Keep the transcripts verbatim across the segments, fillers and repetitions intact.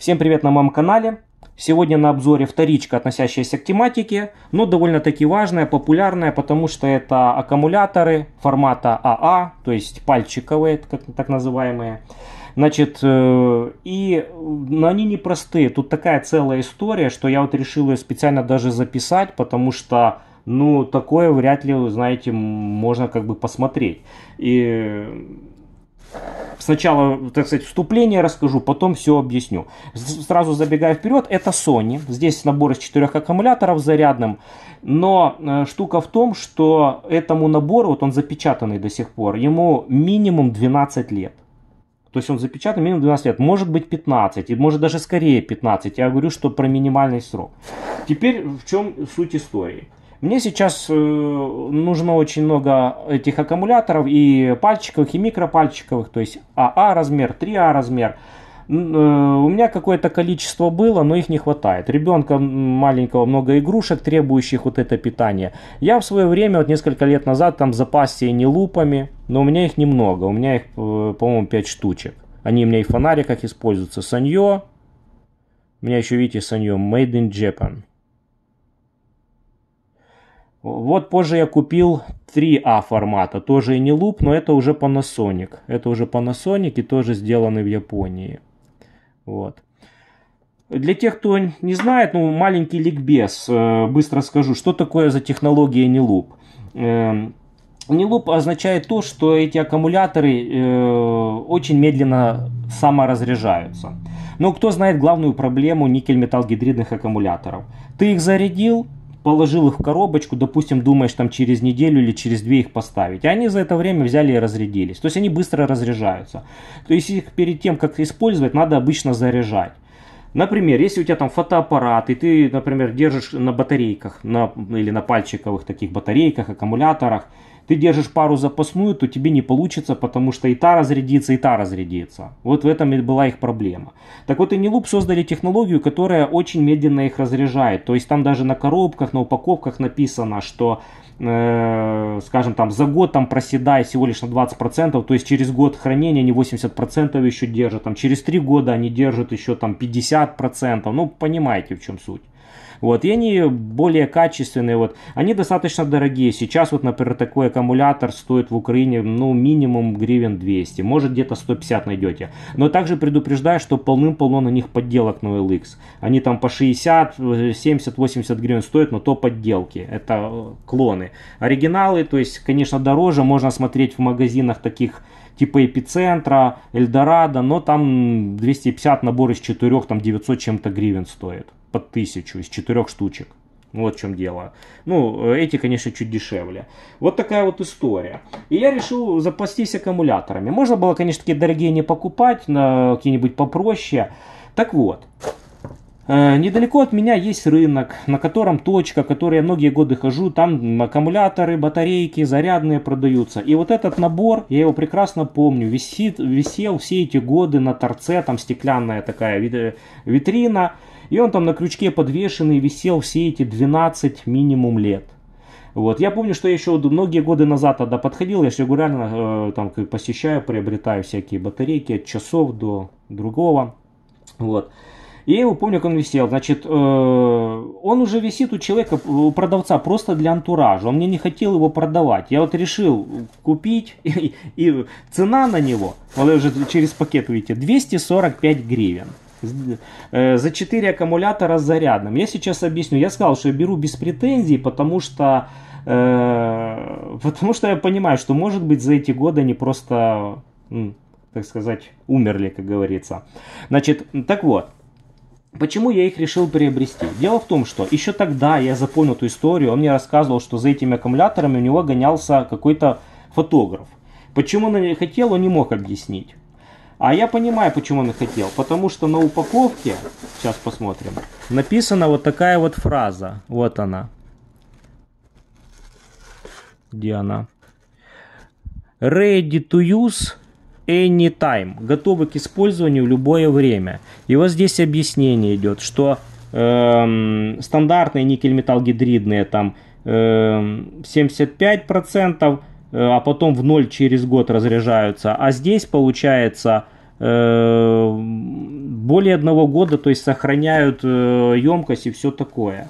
Всем привет на моем канале. Сегодня на обзоре вторичка, относящаяся к тематике, но довольно-таки важная, популярная, потому что это аккумуляторы формата АА, то есть пальчиковые, как, так называемые. Значит, э, и но они непростые. Тут такая целая история, что я вот решил ее специально даже записать, потому что, ну, такое вряд ли, знаете, можно как бы посмотреть. И сначала, так сказать, вступление расскажу, потом все объясню. Сразу забегая вперед, это Sony. Здесь набор из четырех аккумуляторов зарядным. Но э, штука в том, что этому набору, вот он запечатанный до сих пор, ему минимум двенадцать лет. То есть он запечатан минимум двенадцать лет, может быть пятнадцать, и может даже скорее пятнадцать. Я говорю, что про минимальный срок. Теперь в чем суть истории? Мне сейчас э, нужно очень много этих аккумуляторов, и пальчиковых, и микропальчиковых, то есть АА размер, три А размер. Э, у меня какое-то количество было, но их не хватает. Ребенка маленького много игрушек, требующих вот это питание. Я в свое время, вот несколько лет назад, там запасся и не лупами, но у меня их немного. У меня их, э, по-моему, пять штучек. Они у меня и в фонариках используются. Саньо. У меня еще, видите, Саньо Made in Japan. Вот позже я купил три А формата, тоже и не луп, но это уже Panasonic. Это уже Panasonic и тоже сделаны в Японии. Вот. Для тех, кто не знает, ну, маленький ликбез, быстро скажу, что такое за технология не луп. Не луп означает то, что эти аккумуляторы очень медленно саморазряжаются. Но кто знает главную проблему никель-металл-гидридных аккумуляторов? Ты их зарядил, положил их в коробочку, допустим, думаешь там через неделю или через две их поставить. И они за это время взяли и разрядились. То есть они быстро разряжаются. То есть их перед тем, как использовать, надо обычно заряжать. Например, если у тебя там фотоаппарат, и ты, например, держишь на батарейках, на, или на пальчиковых таких батарейках, аккумуляторах, ты держишь пару запасную, то тебе не получится, потому что и та разрядится, и та разрядится. Вот в этом и была их проблема. Так вот, Enelub создали технологию, которая очень медленно их разряжает. То есть там даже на коробках, на упаковках написано, что, э, скажем, там за год там проседает всего лишь на двадцать процентов, то есть через год хранения они восемьдесят процентов еще держат, там через три года они держат еще там пятьдесят процентов. Ну, понимаете, в чем суть. Вот, и они более качественные, вот, они достаточно дорогие. Сейчас вот, например, такой аккумулятор стоит в Украине, ну, минимум гривен двести, может где-то сто пятьдесят найдете. Но также предупреждаю, что полным-полно на них подделок на о эл икс. Они там по шестьдесят, семьдесят, восемьдесят гривен стоят, но то подделки, это клоны. Оригиналы, то есть, конечно, дороже, можно смотреть в магазинах таких типа Эпицентра, Эльдорадо, но там двести пятьдесят набор из четырех, там девятьсот чем-то гривен стоит. Под тысячу из четырех штучек. Вот в чем дело. Ну, эти, конечно, чуть дешевле. Вот такая вот история. И я решил запастись аккумуляторами. Можно было, конечно, такие дорогие не покупать, на какие-нибудь попроще. Так вот. Э, недалеко от меня есть рынок, на котором точка, в которой я многие годы хожу. Там аккумуляторы, батарейки, зарядные продаются. И вот этот набор, я его прекрасно помню, висит, висел все эти годы на торце. Там стеклянная такая витрина. И он там на крючке подвешенный висел все эти двенадцать минимум лет. Вот. Я помню, что я еще многие годы назад тогда подходил, я же регулярно э, там, посещаю, приобретаю всякие батарейки от часов до другого. Вот. И я его помню, как он висел. Значит, э, он уже висит у человека, у продавца, просто для антуража. Он мне не хотел его продавать. Я вот решил купить, и, и цена на него, вот уже через пакет, видите, двести сорок пять гривен. За четыре аккумулятора с зарядным. Я сейчас объясню. Я сказал, что я беру без претензий, потому что, э, потому что я понимаю, что, может быть, за эти годы они просто, так сказать, умерли, как говорится. Значит, так вот. Почему я их решил приобрести? Дело в том, что еще тогда я запомнил эту историю. Он мне рассказывал, что за этими аккумуляторами у него гонялся какой-то фотограф. Почему он не хотел, он не мог объяснить. А я понимаю, почему он и хотел. Потому что на упаковке, сейчас посмотрим, написана вот такая вот фраза. Вот она. Где она? Ready to use anytime. Готовы к использованию в любое время. И вот здесь объяснение идет, что эм, стандартные никель-металл-гидридные там эм, семьдесят пять процентов, а потом в ноль через год разряжаются. А здесь получается э, более одного года, то есть сохраняют э, емкость и все такое.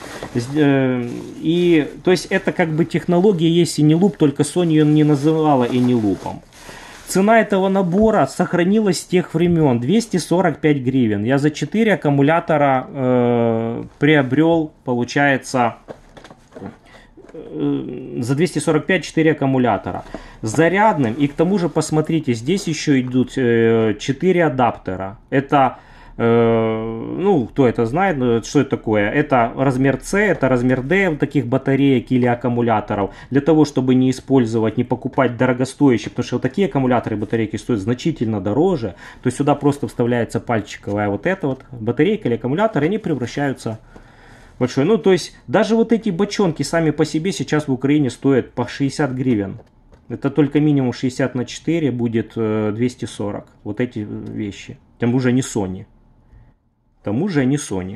И, то есть это как бы технология есть Eneloop, только Sony ее не называла Eneloop. Цена этого набора сохранилась с тех времен, двести сорок пять гривен. Я за четыре аккумулятора э, приобрел, получается, э, за двести сорок пять четыре аккумулятора. С зарядным, и к тому же, посмотрите, здесь еще идут э, четыре адаптера. Это... Ну, кто это знает, что это такое? Это размер С, это размер Д таких батареек или аккумуляторов. Для того, чтобы не использовать, не покупать дорогостоящие, потому что вот такие аккумуляторы, батарейки стоят значительно дороже. То есть сюда просто вставляется пальчиковая вот эта вот батарейка или аккумулятор, и они превращаются в большой. Ну, то есть даже вот эти бочонки сами по себе сейчас в Украине стоят по шестьдесят гривен. Это только минимум шестьдесят на четыре будет двести сорок. Вот эти вещи. Тем уже не Sony. К тому же не Sony.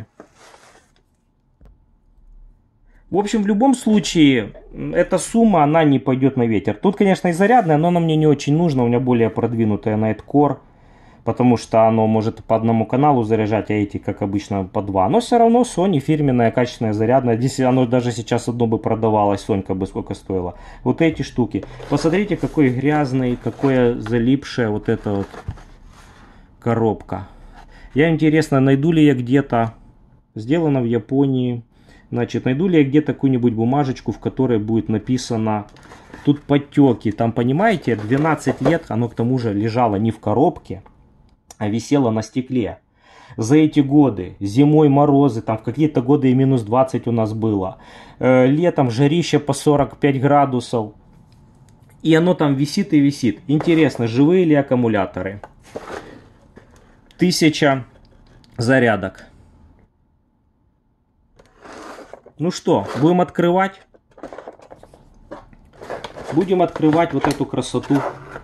В общем, в любом случае, эта сумма, она не пойдет на ветер. Тут, конечно, и зарядная, но она мне не очень нужна. У меня более продвинутая Nightcore, потому что оно может по одному каналу заряжать, а эти, как обычно, по два. Но все равно Sony фирменная, качественная, зарядная. Здесь оно даже сейчас одно бы продавалось, Сонька бы сколько стоило. Вот эти штуки. Посмотрите, какой грязный, какое залипшая вот эта вот коробка. Я, интересно, найду ли я где-то, сделано в Японии, значит, найду ли я где-то какую-нибудь бумажечку, в которой будет написано, тут подтеки, там, понимаете, двенадцать лет, оно к тому же лежало не в коробке, а висело на стекле. За эти годы, зимой морозы, там в какие-то годы и минус двадцать у нас было, э, летом жарище по сорок пять градусов, и оно там висит и висит. Интересно, живые ли аккумуляторы? Тысяча зарядок. Ну что, будем открывать? Будем открывать вот эту красоту.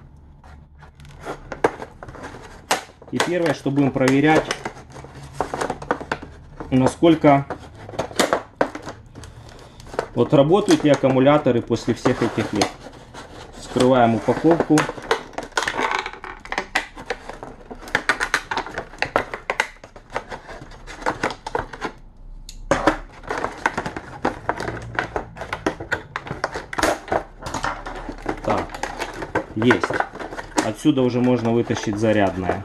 И первое, что будем проверять, насколько вот работают ли аккумуляторы после всех этих лет. Вскрываем упаковку. Есть. Отсюда уже можно вытащить зарядное.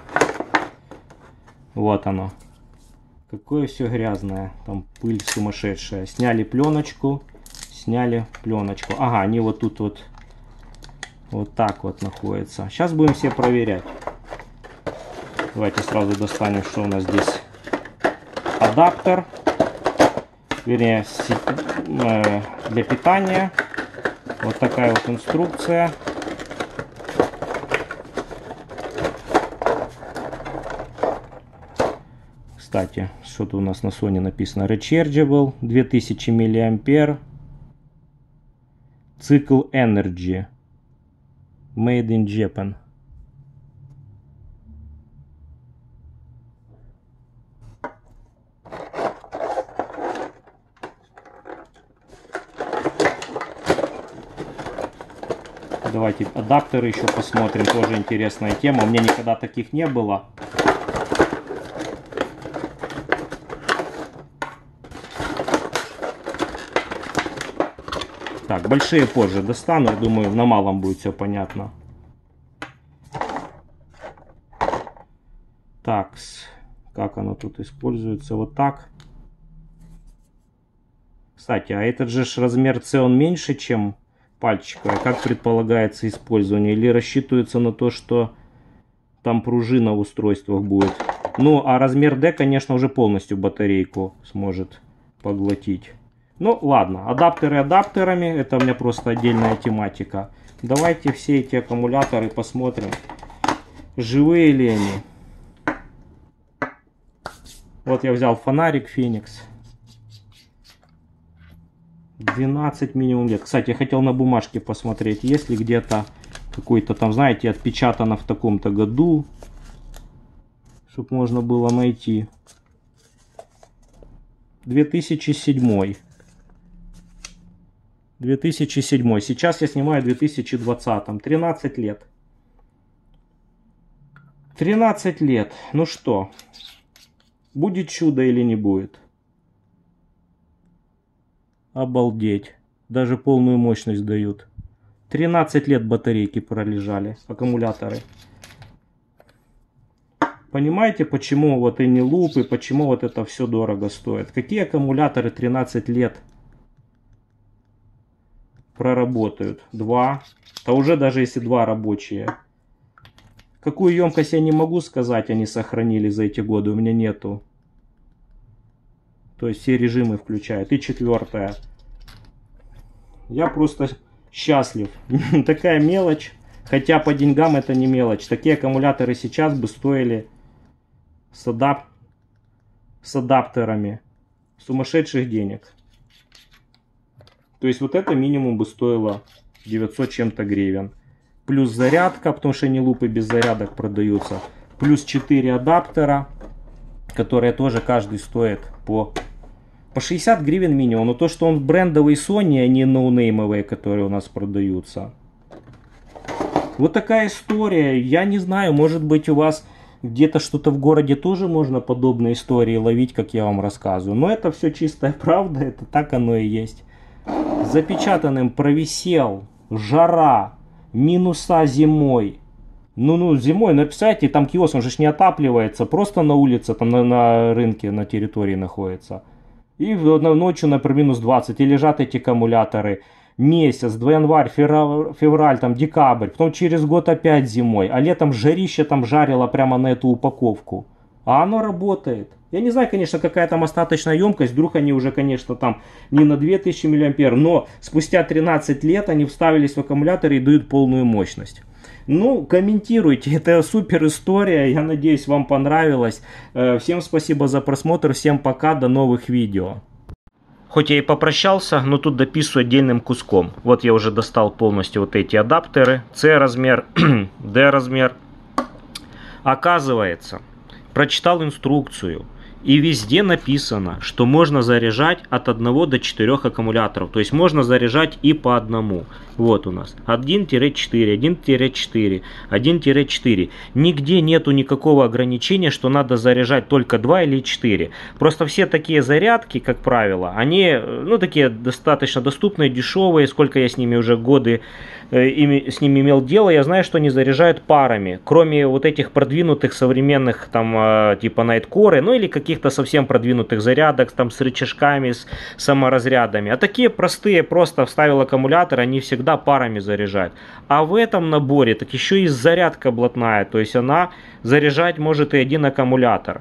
Вот оно. Какое все грязное. Там пыль сумасшедшая. Сняли пленочку. Сняли пленочку. Ага, они вот тут вот. Вот так вот находятся. Сейчас будем все проверять. Давайте сразу достанем, что у нас здесь. Адаптер. Вернее, для питания. Вот такая вот инструкция. Кстати, что-то у нас на Sony написано Rechargeable, две тысячи миллиампер, цикл Energy, Made in Japan. Давайте адаптеры еще посмотрим, тоже интересная тема, у меня никогда таких не было. Так, большие позже достану, я думаю, на малом будет все понятно. Так, как оно тут используется? Вот так. Кстати, а этот же размер С, он меньше, чем пальчиковый. Как предполагается использование? Или рассчитывается на то, что там пружина в устройствах будет? Ну, а размер Д, конечно, уже полностью батарейку сможет поглотить. Ну, ладно, адаптеры адаптерами, это у меня просто отдельная тематика. Давайте все эти аккумуляторы посмотрим, живые ли они. Вот я взял фонарик Феникс. двенадцать минимум лет. Кстати, я хотел на бумажке посмотреть, есть ли где-то какой-то там, знаете, отпечатано в таком-то году, чтобы можно было найти. две тысячи седьмой. две тысячи седьмой. Сейчас я снимаю в две тысячи двадцатом. тринадцать лет. тринадцать лет. Ну что, будет чудо или не будет? Обалдеть. Даже полную мощность дают. тринадцать лет батарейки пролежали, аккумуляторы. Понимаете, почему вот и не лупы, почему вот это все дорого стоит? Какие аккумуляторы тринадцать лет проработают? Два. А уже даже если два рабочие. Какую емкость я не могу сказать, они сохранили за эти годы, у меня нету. То есть все режимы включают. И четвертая. Я просто счастлив. Такая мелочь. Хотя по деньгам это не мелочь. Такие аккумуляторы сейчас бы стоили с, адап... с адаптерами сумасшедших денег. То есть вот это минимум бы стоило девятьсот чем-то гривен. Плюс зарядка, потому что не лупы без зарядок продаются. Плюс четыре адаптера, которые тоже каждый стоит по, по шестьдесят гривен минимум. Но то, что он брендовый Sony, а не ноунеймовые, которые у нас продаются. Вот такая история. Я не знаю, может быть у вас где-то что-то в городе тоже можно подобные истории ловить, как я вам рассказываю. Но это все чистая правда, это так оно и есть. Запечатанным провисел, жара, минуса зимой. Ну, ну, зимой, написайте, там киоск, он же не отапливается, просто на улице, там на, на рынке, на территории находится. И ночью, например, минус двадцать, и лежат эти аккумуляторы. Месяц, два январь, февраль, февраль, там декабрь, потом через год опять зимой, а летом жарище там жарило прямо на эту упаковку. А оно работает. Я не знаю, конечно, какая там остаточная емкость, вдруг они уже, конечно, там не на две тысячи миллиампер, но спустя тринадцать лет они вставились в аккумулятор и дают полную мощность. Ну, комментируйте, это супер история, я надеюсь, вам понравилось. Всем спасибо за просмотр, всем пока, до новых видео. Хоть я и попрощался, но тут дописываю отдельным куском. Вот я уже достал полностью вот эти адаптеры. C размер, D размер. Оказывается, прочитал инструкцию. И везде написано, что можно заряжать от одного до четырёх аккумуляторов. То есть можно заряжать и по одному. Вот у нас один четыре, один четыре, один четыре. Нигде нету никакого ограничения, что надо заряжать только два или четыре. Просто все такие зарядки, как правило, они, ну, такие достаточно доступные, дешевые. Сколько я с ними уже годы э, ими, с ними имел дело, я знаю, что они заряжают парами. Кроме вот этих продвинутых современных, там, э, типа Nightcore, ну или каких-то совсем продвинутых зарядок, там, с рычажками, с саморазрядами. А такие простые, просто вставил аккумулятор, они всегда парами заряжать. А в этом наборе так еще и зарядка блатная, то есть она заряжать может и один аккумулятор.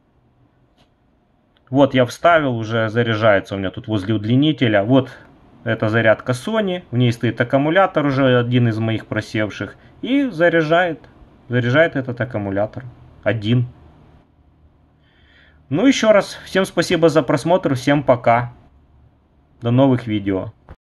Вот я вставил, уже заряжается у меня тут возле удлинителя. Вот эта зарядка Sony, в ней стоит аккумулятор уже один из моих просевших и заряжает, заряжает этот аккумулятор один. Ну еще раз всем спасибо за просмотр, всем пока, до новых видео.